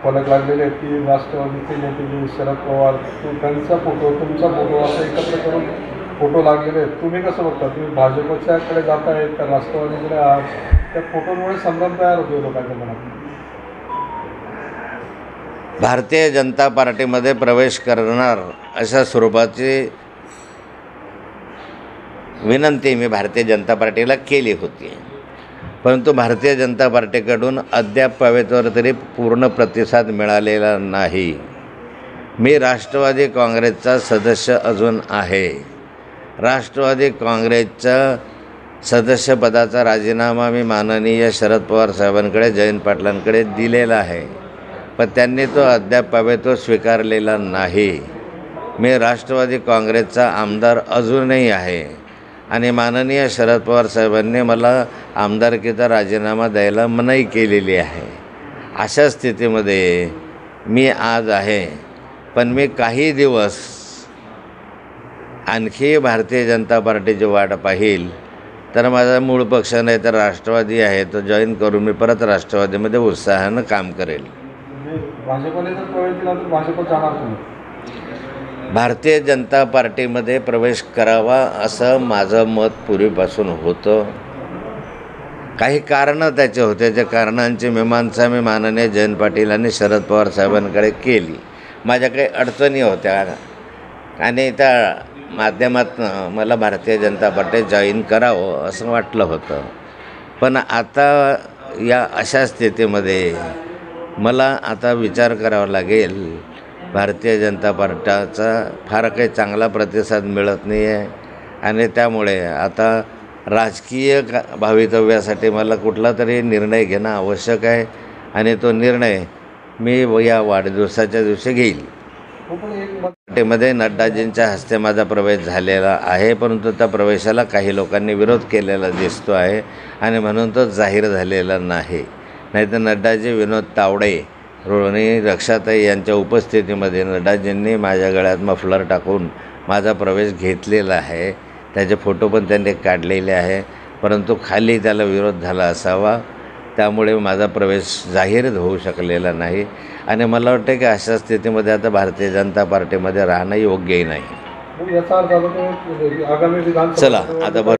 फलक लागलेले आहेत की राष्ट्रवादीचे नेते जे शरद पवार त्यांचा फोटो तुमचा फोटो असं एकत्र करून फोटो लागलेले आहेत. तुम्ही कसं बघता? तुम्ही भाजपच्याकडे जात आहेत का राष्ट्रवादीकडे आहात? त्या फोटोमुळे संभ्रम तयार होतो लोकांच्या मनात. भारतीय जनता पार्टीमध्ये प्रवेश करणार अशा स्वरूपाची विनंती मी भारतीय जनता पार्टीला केली होती, परंतु भारतीय जनता पार्टीकडून अद्याप तरी पूर्ण प्रतिसाद मिळालेला नाही. मी राष्ट्रवादी काँग्रेसचा सदस्य अजून आहे. राष्ट्रवादी काँग्रेसच्या सदस्यपदाचा राजीनामा मी माननीय शरद पवार साहेबांकडे, जयंत पाटलांकडे दिलेला आहे, पण त्यांनी तो अद्याप स्वीकारलेला नाही. मी राष्ट्रवादी काँग्रेसचा आमदार अजूनही आहे आणि माननीय शरद पवार साहेबांनी मला आमदारकीचा राजीनामा द्यायला मनाई केलेली आहे. अशा स्थितीमध्ये मी आज आहे, पण मी काही दिवस आणखी भारतीय जनता पार्टीची वाट पाहील. तर माझा मूळ पक्ष नाही तर राष्ट्रवादी आहे, तो जॉईन करून मी परत राष्ट्रवादीमध्ये उत्साहानं काम करेल. भाजपने जर प्रवेश केला तर भाजप जाणार तुम्ही? भारतीय जनता पार्टीमध्ये प्रवेश करावा असं माझं मत पूर्वीपासून होतं. काही कारणं त्याचे होते, त्या कारणांची मीमांसा मी माननीय जयंत पाटील आणि शरद पवार साहेबांकडे केली. माझ्या काही अडचणी होत्या आणि त्या माध्यमातून मला भारतीय जनता पार्टी जॉईन करावं असं वाटलं होतं. पण आता या अशा स्थितीमध्ये मला आता विचार करावा लागेल. भारतीय जनता पार्टीचा फार काही चांगला प्रतिसाद मिळत नाही आहे आणि त्यामुळे आता राजकीय भवितव्यासाठी मला कुठला तरी निर्णय घेणं आवश्यक आहे आणि तो निर्णय मी या वाढदिवसाच्या दिवशी घेईल. पार्टीमध्ये नड्डाजींच्या हस्ते माझा प्रवेश झालेला आहे, परंतु त्या प्रवेशाला काही लोकांनी विरोध केलेला दिसतो आहे आणि म्हणून तो जाहीर झालेला नाही. नाहीतर नड्डाजी, विनोद तावडे, रोहिणी रक्षाताई यांच्या उपस्थितीमध्ये नड्डाजींनी माझ्या गळ्यात मफलर टाकून माझा प्रवेश घेतलेला आहे. त्याचे फोटो पण त्यांनी काढलेले आहे, परंतु खाली त्याला विरोध झाला असावा, त्यामुळे माझा प्रवेश जाहीर होऊ शकलेला नाही. आणि मला वाटतं की अशा स्थितीमध्ये आता भारतीय जनता पार्टीमध्ये राहणं योग्यही नाही. याचा अर्थ आता आगामी चला आता